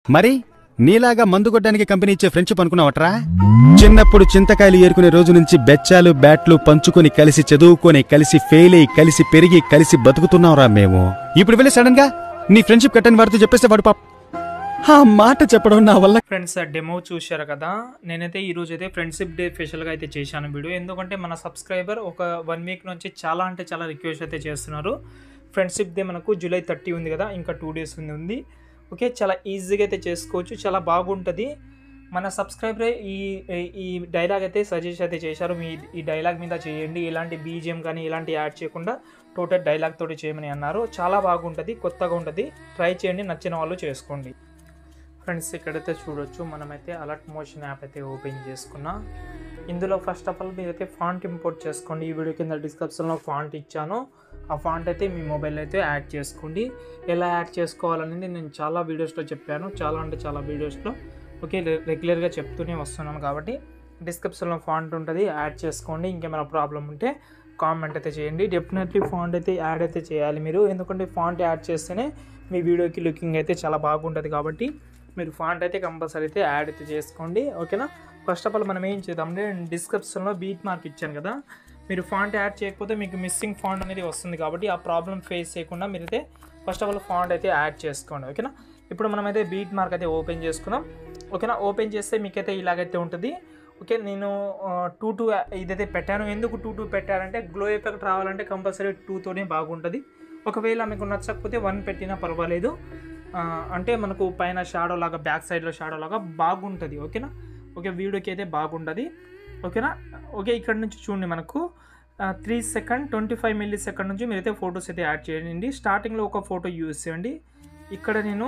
మరి నీలాగా మందు కొట్టడానికి కంపెనీ ఇచ్చే ఫ్రెండ్షిప్ అనుకున్నావట్రా? చిన్నప్పుడు చింతకాయలు ఏరుకునే రోజు నుంచి బెచ్చాలు బ్యాట్లు పంచుకొని కలిసి చదువుకొని కలిసి ఫెయిల్ అయ్యి కలిసి పెరిగి కలిసి బతుకుతున్నావురా మేము. ఇప్పుడు వెళ్ళి సడన్ గా నీ ఫ్రెండ్షిప్ కట్టని వాడితో చెప్పేస్తే వాడు పాప ఆ మాట చెప్పడం నా వల్ల. ఫ్రెండ్స్, డెమో చూశారు కదా. నేనైతే ఈరోజు అయితే ఫ్రెండ్షిప్ డే స్పెషల్గా అయితే చేశాను వీడియో. ఎందుకంటే మన సబ్స్క్రైబర్ ఒక 1 వీక్ నుంచి చాలా అంటే చాలా రిక్వెస్ట్ అయితే చేస్తున్నారు. ఫ్రెండ్షిప్ డే మనకు జూలై 30 ఉంది కదా, ఇంకా 2 డేస్ ఉంది. ఓకే, చాలా ఈజీగా అయితే చేసుకోవచ్చు, చాలా బాగుంటుంది. మన సబ్స్క్రైబరే ఈ డైలాగ్ అయితే సజెస్ట్ అయితే చేశారు. ఈ డైలాగ్ మీద చేయండి, ఇలాంటి బీజిఎం కానీ ఇలాంటి యాడ్ చేయకుండా టోటల్ డైలాగ్ తోటి చేయమని అన్నారు. చాలా బాగుంటుంది, కొత్తగా ఉంటుంది, ట్రై చేయండి, నచ్చిన వాళ్ళు చేసుకోండి. ఫ్రెండ్స్, ఇక్కడైతే చూడొచ్చు, మనమైతే అలర్ట్ మోషన్ యాప్ అయితే ఓపెన్ చేసుకున్నా. ఇందులో ఫస్ట్ ఆఫ్ ఆల్ మీరైతే ఫాంట్ ఇంపోర్ట్ చేసుకోండి. ఈ వీడియో కింద డిస్క్రిప్షన్లో ఫాంట్ ఇచ్చాను. ఆ ఫాంట్ అయితే మీ మొబైల్ అయితే యాడ్ చేసుకోండి. ఎలా యాడ్ చేసుకోవాలనేది నేను చాలా వీడియోస్లో చెప్పాను, చాలా అంటే చాలా వీడియోస్లో. ఓకే, రెగ్యులర్గా చెప్తూనే వస్తున్నాను కాబట్టి డిస్క్రిప్షన్లో ఫాంట్ ఉంటుంది, యాడ్ చేసుకోండి. ఇంకేమైనా ప్రాబ్లం ఉంటే కామెంట్ అయితే చేయండి. డెఫినెట్లీ ఫాంట్ అయితే యాడ్ అయితే చేయాలి మీరు, ఎందుకంటే ఫాంట్ యాడ్ చేస్తేనే మీ వీడియోకి లుకింగ్ అయితే చాలా బాగుంటుంది. కాబట్టి మీరు ఫాంట్ అయితే కంపల్సరీ అయితే యాడ్ అయితే చేసుకోండి. ఓకేనా? ఫస్ట్ ఆఫ్ ఆల్ మనం ఏం చేద్దామంటే, డిస్క్రిప్షన్లో బీట్ మార్క్ ఇచ్చాను కదా, మీరు ఫాంట్ యాడ్ చేయకపోతే మీకు మిస్సింగ్ ఫాంట్ అనేది వస్తుంది. కాబట్టి ఆ ప్రాబ్లం ఫేస్ చేయకుండా మీరైతే ఫస్ట్ ఆఫ్ ఆల్ ఫాంట్ అయితే యాడ్ చేసుకోండి. ఓకేనా? ఇప్పుడు మనమైతే బీట్ మార్క్ అయితే ఓపెన్ చేసుకున్నాం. ఓకేనా? ఓపెన్ చేస్తే మీకైతే ఇలాగైతే ఉంటుంది. ఓకే, నేను 2 ఇదైతే పెట్టాను. ఎందుకు 2 పెట్టారంటే, గ్లో ఎఫెక్ట్ రావాలంటే కంపల్సరీ 2తోనే బాగుంటుంది. ఒకవేళ మీకు నచ్చకపోతే 1 పెట్టినా పర్వాలేదు. అంటే మనకు పైన షాడో లాగా, బ్యాక్ సైడ్లో షాడో లాగా బాగుంటుంది. ఓకేనా? ఓకే, వీడియోకి అయితే బాగుంటుంది. ఓకేనా? ఓకే, ఇక్కడ నుంచి చూడండి, మనకు 3 సెకండ్ 25 మిల్లీ సెకండ్ నుంచి మీరైతే ఫొటోస్ అయితే యాడ్ చేయండి. స్టార్టింగ్లో ఒక ఫోటో యూజ్ చేయండి. ఇక్కడ నేను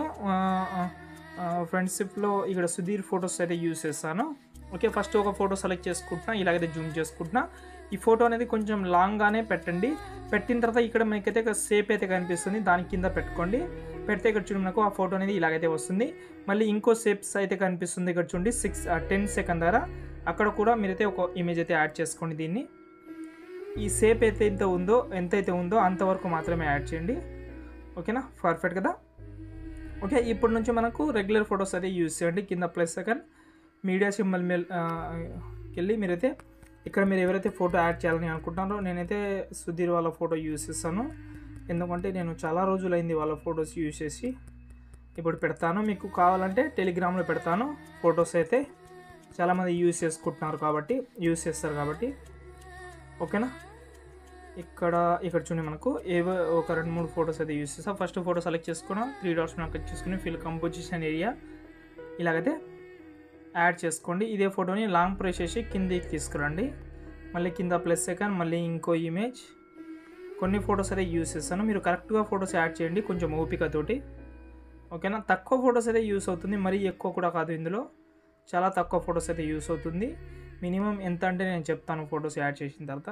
ఫ్రెండ్షిప్లో ఇక్కడ సుధీర్ ఫొటోస్ అయితే యూజ్ చేస్తాను. ఓకే, ఫస్ట్ ఒక ఫోటో సెలెక్ట్ చేసుకుంటున్నా, ఇలాగైతే జూమ్ చేసుకుంటున్నా. ఈ ఫోటో అనేది కొంచెం లాంగ్గానే పెట్టండి. పెట్టిన తర్వాత ఇక్కడ మనకైతే ఒక షేప్ అయితే కనిపిస్తుంది, దాని కింద పెట్టుకోండి. పెడితే ఇక్కడ చూడండి, మనకు ఆ ఫోటో అనేది ఇలాగైతే వస్తుంది. మళ్ళీ ఇంకో షేప్స్ అయితే కనిపిస్తుంది, ఇక్కడ చూడండి 10 సెకండ్ ద్వారా. అక్కడ కూడా మీరైతే ఒక ఇమేజ్ అయితే యాడ్ చేసుకోండి. దీన్ని ఈ షేప్ అయితే ఎంతైతే ఉందో అంతవరకు మాత్రమే యాడ్ చేయండి. ఓకేనా? పర్ఫెక్ట్ కదా? ఓకే, ఇప్పటి నుంచి మనకు రెగ్యులర్ ఫొటోస్ అయితే యూజ్ చేయండి. కింద ప్లస్ సెకండ్ మీడియా సింబల్ వెళ్ళి మీరైతే ఇక్కడ మీరు ఎవరైతే ఫోటో యాడ్ చేయాలని అనుకుంటున్నారో, నేనైతే సుధీర్ వాళ్ళ ఫోటో యూజ్ చేస్తాను. ఎందుకంటే నేను చాలా రోజులైంది వాళ్ళ ఫొటోస్ యూజ్ చేసి. ఇప్పుడు పెడతాను, మీకు కావాలంటే టెలిగ్రామ్లో పెడతాను. ఫొటోస్ అయితే చాలామంది యూజ్ యూజ్ చేస్తారు కాబట్టి. ఓకేనా? ఇక్కడ చూడండి, మనకు ఏవో ఒక 2-3 ఫొటోస్ అయితే యూజ్ చేస్తాను. ఫస్ట్ ఫోటో సెలెక్ట్ చేసుకున్నాం, 3 డాట్స్ క్లిక్ చేసుకుని ఫిల్ కంపోజిషన్ ఏరియా ఇలాగైతే యాడ్ చేసుకోండి. ఇదే ఫోటోని లాంగ్ ప్రెస్ చేసి కిందికి తీసుకురండి. మళ్ళీ కింద ప్లస్ సెకండ్, మళ్ళీ ఇంకో ఇమేజ్. కొన్ని ఫొటోస్ అయితే యూజ్ చేస్తాను, మీరు కరెక్ట్గా ఫొటోస్ యాడ్ చేయండి కొంచెం ఓపికతోటి. ఓకేనా? తక్కువ ఫొటోస్ అయితే యూస్ అవుతుంది, మరీ ఎక్కువ కూడా కాదు. ఇందులో చాలా తక్కువ ఫొటోస్ అయితే యూస్ అవుతుంది. మినిమం ఎంత అంటే నేను చెప్తాను ఫొటోస్ యాడ్ చేసిన తర్వాత.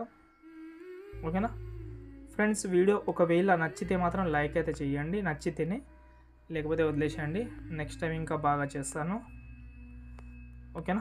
ఓకేనా ఫ్రెండ్స్, వీడియో ఒకవేళ నచ్చితే మాత్రం లైక్ అయితే చేయండి, నచ్చితేనే, లేకపోతే వదిలేసేయండి. నెక్స్ట్ టైం ఇంకా బాగా చేస్తాను. ఓకేనా?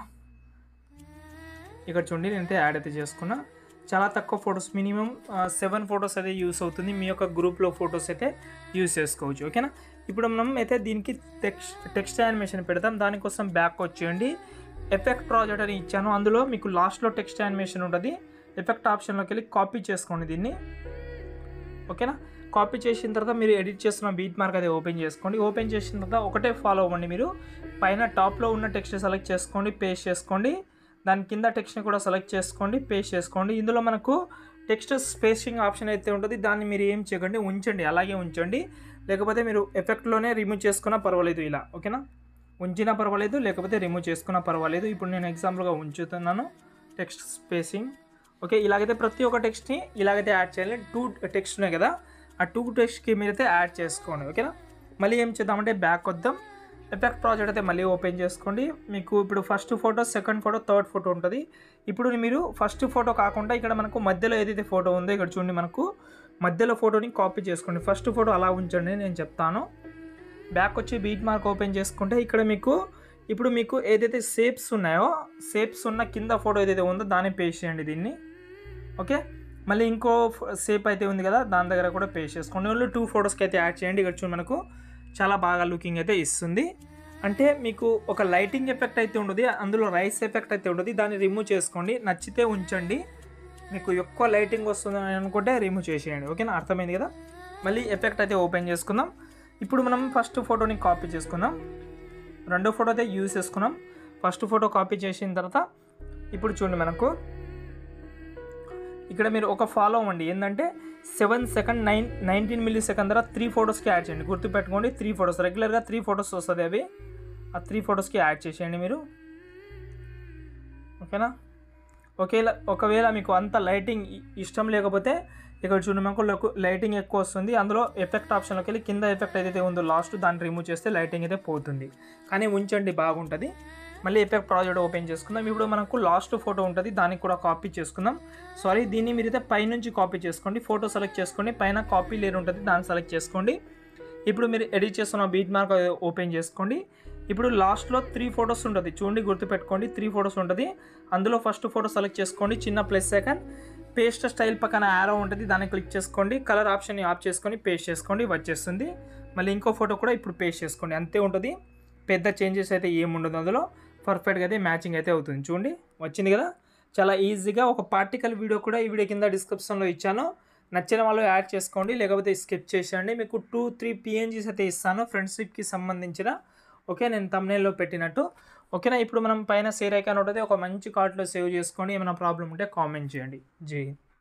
ఇక్కడ చూడండి, నేనైతే యాడ్ అయితే చేసుకున్నా. చాలా తక్కువ ఫొటోస్, మినిమం 7 ఫొటోస్ అయితే యూస్ అవుతుంది. మీ యొక్క గ్రూప్లో ఫొటోస్ అయితే యూస్ చేసుకోవచ్చు. ఓకేనా? ఇప్పుడు మనం అయితే దీనికి టెక్స్ట్ యానిమేషన్ పెడతాం. దానికోసం బ్యాక్ వచ్చేయండి. ఎఫెక్ట్ ప్రాజెక్ట్ అని ఇచ్చాను, అందులో మీకు లాస్ట్లో టెక్స్ట్ యానిమేషన్ ఉంటుంది. ఎఫెక్ట్ ఆప్షన్లోకి వెళ్ళి కాపీ చేసుకోండి దీన్ని. ఓకేనా? కాపీ చేసిన తర్వాత మీరు ఎడిట్ చేస్తున్న బీట్ మార్క్ అయితే ఓపెన్ చేసుకోండి. ఓపెన్ చేసిన తర్వాత ఒకటే ఫాలో అవ్వండి. మీరు పైన టాప్లో ఉన్న టెక్స్ట్ సెలెక్ట్ చేసుకోండి, పేస్ట్ చేసుకోండి. దాని కింద టెక్స్ట్ని కూడా సెలెక్ట్ చేసుకోండి, పేస్ట్ చేసుకోండి. ఇందులో మనకు టెక్స్ట్ స్పేసింగ్ ఆప్షన్ అయితే ఉంటుంది, దాన్ని మీరు ఏం చేయకండి, ఉంచండి, అలాగే ఉంచండి. లేకపోతే మీరు ఎఫెక్ట్లోనే రిమూవ్ చేసుకున్నా పర్వాలేదు ఇలా. ఓకేనా? ఉంచినా పర్వాలేదు, లేకపోతే రిమూవ్ చేసుకున్నా పర్వాలేదు. ఇప్పుడు నేను ఎగ్జాంపుల్గా ఉంచుతున్నాను టెక్స్ట్ స్పేసింగ్. ఓకే, ఇలాగైతే ప్రతి ఒక్క టెక్స్ట్ని ఇలాగైతే యాడ్ చేయాలి. 2 టెక్స్ట్ ఉన్నాయి కదా, ఆ 2 టెక్స్ట్కి మీరైతే యాడ్ చేసుకోండి. ఓకేనా? మళ్ళీ ఏం చేద్దామంటే బ్యాక్ వద్దాం. ఎఫెక్ట్ ప్రాజెక్ట్ అయితే మళ్ళీ ఓపెన్ చేసుకోండి. మీకు ఇప్పుడు first photo, second photo, third photo ఉంటుంది. ఇప్పుడు మీరు ఫస్ట్ ఫోటో కాకుండా ఇక్కడ మనకు మధ్యలో ఏదైతే ఫోటో ఉందో ఇక్కడ చూడండి, మనకు మధ్యలో ఫోటోని కాపీ చేసుకోండి. ఫస్ట్ ఫోటో అలా ఉంచండి, నేను చెప్తాను. బ్యాక్ వచ్చి బీట్ మార్క్ ఓపెన్ చేసుకుంటే ఇక్కడ ఇప్పుడు మీకు ఏదైతే షేప్స్ ఉన్నాయో, షేప్స్ ఉన్న కింద ఫోటో ఏదైతే ఉందో దాన్ని పేస్ట్ చేయండి దీన్ని. ఓకే, మళ్ళీ ఇంకో షేప్ అయితే ఉంది కదా, దాని దగ్గర కూడా పేస్ట్ చేసుకోండి. ఓన్లీ 2 ఫొటోస్కి అయితే యాడ్ చేయండి. ఇక్కడ చూడండి, మనకు చాలా బాగా లుకింగ్ అయితే ఇస్తుంది. అంటే మీకు ఒక లైటింగ్ ఎఫెక్ట్ అయితే ఉండదు, అందులో రైస్ ఎఫెక్ట్ అయితే ఉండదు. దాన్ని రిమూవ్ చేసుకోండి, నచ్చితే ఉంచండి. మీకు ఎక్కువ లైటింగ్ వస్తుందని అనుకుంటే రిమూవ్ చేసేయండి. ఓకేనా, అర్థమైంది కదా. మళ్ళీ ఎఫెక్ట్ అయితే ఓపెన్ చేసుకుందాం. ఇప్పుడు మనం ఫస్ట్ ఫోటోని కాపీ చేసుకుందాం, రెండో ఫోటో అయితే యూజ్ చేసుకున్నాం. ఫస్ట్ ఫోటో కాపీ చేసిన తర్వాత ఇప్పుడు చూడండి, మనకు ఇక్కడ మీరు ఒక ఫాలో అవ్వండి. ఏంటంటే 7 సెకండ్ 19 మిల్లీ సెకండ్ ద్వారా 3 ఫొటోస్కి యాడ్ చేయండి. గుర్తుపెట్టుకోండి, 3 ఫొటోస్, రెగ్యులర్గా 3 ఫొటోస్ వస్తుంది. అవి ఆ 3 ఫొటోస్కి యాడ్ చేసేయండి మీరు. ఓకేనా. ఒకవేళ మీకు అంత లైటింగ్ ఇష్టం లేకపోతే ఇక్కడ చూడండి, మనకు లైటింగ్ ఎక్కువ వస్తుంది. అందులో ఎఫెక్ట్ ఆప్షన్లోకి వెళ్ళి కింద ఎఫెక్ట్ ఏదైతే ఉందో లాస్ట్ దాన్ని రిమూవ్ చేస్తే లైటింగ్ అయితే పోతుంది. కానీ ఉంచండి, బాగుంటుంది. మళ్ళీ ఎఫెక్ట్ ప్రాజెక్ట్ ఓపెన్ చేసుకుందాం. ఇప్పుడు మనకు లాస్ట్ ఫోటో ఉంటుంది, దానికి కూడా కాపీ చేసుకుందాం. సారీ, దీన్ని మీరైతే పైనుంచి కాపీ చేసుకోండి. ఫోటో సెలెక్ట్ చేసుకోండి, పైన కాపీ లేయర్ ఉంటుంది, దాన్ని సెలెక్ట్ చేసుకోండి. ఇప్పుడు మీరు ఎడిట్ చేస్తున్న బీట్ మార్క్ ఓపెన్ చేసుకోండి. ఇప్పుడు లాస్ట్లో 3 ఫొటోస్ ఉంటుంది చూడండి, గుర్తుపెట్టుకోండి, 3 ఫొటోస్ ఉంటుంది. అందులో ఫస్ట్ ఫోటో సెలెక్ట్ చేసుకోండి, చిన్న ప్లస్ సెకండ్, పేస్ట్ స్టైల్ పక్కన యారో ఉంటుంది, దాన్ని క్లిక్ చేసుకోండి. కలర్ ఆప్షన్ని ఆఫ్ చేసుకొని పేస్ట్ చేసుకోండి, వచ్చేస్తుంది. మళ్ళీ ఇంకో ఫోటో కూడా ఇప్పుడు పేస్ట్ చేసుకోండి, అంతే ఉంటుంది. పెద్ద చేంజెస్ అయితే ఏముండదు, అందులో పర్ఫెక్ట్గా అయితే మ్యాచింగ్ అయితే అవుతుంది. చూడండి, వచ్చింది కదా. చాలా ఈజీగా ఒక పార్టికల్ వీడియో కూడా ఈ వీడియో కింద డిస్క్రిప్షన్లో ఇచ్చాను. నచ్చిన వాళ్ళు యాడ్ చేసుకోండి, లేకపోతే స్కిప్ చేసేయండి. మీకు 2-3 PNGs అయితే ఇస్తాను ఫ్రెండ్షిప్కి సంబంధించిన. ఓకే, నేను thumbnail లో పెట్టినట్టు. ఓకేనా. ఇప్పుడు మనం పైన షేర్ ఐకాన్ ఉంటుంది, ఒక మంచి కార్ట్లో సేవ్ చేసుకోండి. ఏమైనా ప్రాబ్లం ఉంటే కామెంట్ చేయండి. జై హింద్.